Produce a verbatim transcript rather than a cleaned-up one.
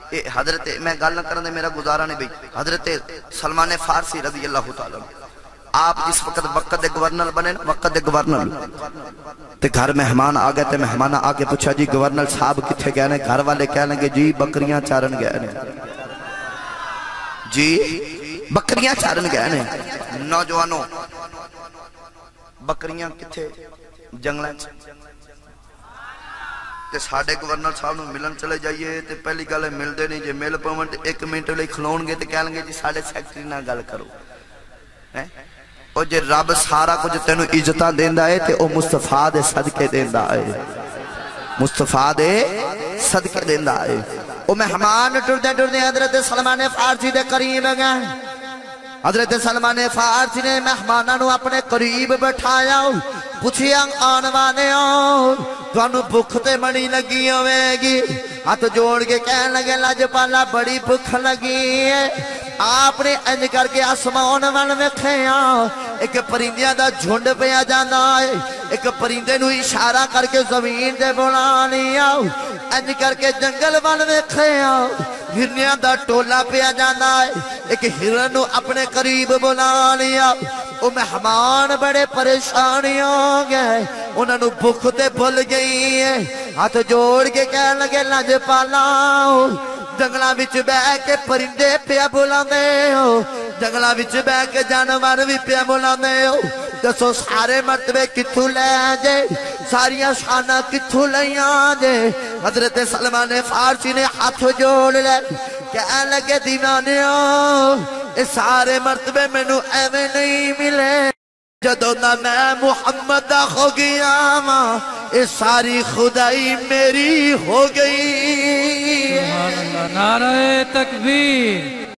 حضرت میں گل نہ کرنے میرا گزارا نہیں بھئی حضرت سلمان فارسی رضی اللہ تعالیٰ آپ جس وقت وقت دے گورنر بنے وقت دے گورنر تے گھر مہمان آگئے تے مہمان آگے پوچھا جی گورنر صاحب کتھے گئے نے گھر والے کہہ لیں گے جی بکریاں چارن گئے نے جی بکریاں چارن گئے نے نوجوانوں بکریاں کتھے جنگلیں تے ساڑھے گورنر صاحب نو ملن چلے جائیے تے پہلی گالے مل دے نہیں جے مل پومنٹ ایک منٹ لئے کھلون گے تے کہہ لیں گے جی ساڑھے سیکٹری نہ گل کرو اور جے رب سارا کچھ تینو عزتہ دیندہ ہے تے او مصطفیٰ دے صدقے دیندہ ہے مصطفیٰ دے صدقے دیندہ ہے او مہمان ٹردے ٹردے حضرت سلمان فارسی دے قریب گئے حضرت سلمان فارسی نے مہمانانو اپنے قریب بٹھایا پوچھیا آن وانے ہو توانو بھوک تے بڑی لگی ہوئے گی ہاتھ جوڑ کے کہنے لگے لاجپالا بڑی بھوک لگی ہے آپ نے انج کر کے آسمان وال ویکھیا ایک پرندیاں دا جھنڈ پیا جاندا ہے ایک پرندے نو اشارہ کر کے زمین تے بلا لیا انج کر کے جنگل وال ویکھیا ہرنیاں دا ٹولا پیا جاندا ہے ایک ہرن نو اپنے قریب بلا لیا او مہمان بڑے پریشانی ہو گئے انہاں نو بھوک تے بھول گئی ہے ہاتھ جوڑ کے کہنے لگے لاجپالا جنگلہ وچ بے کے پرندے پیا بلاندے ہو جنگلہ وچ بے کے جانور بھی پیا بلاندے ہو دسو سارے مرتبے کتھو لے جے ساریاں شانہ کتھو لیاں جے حضرت سلمان فارسی نے ہاتھ جوڑ لے کہنے لگے دیوانے ہو اس سارے مرتبے میں نو ایوے نہیں ملے جدو نہ میں محمد ہو گیا ماں اس ساری خدائی میری ہو گئی سبحان اللہ نعرہ تکبیر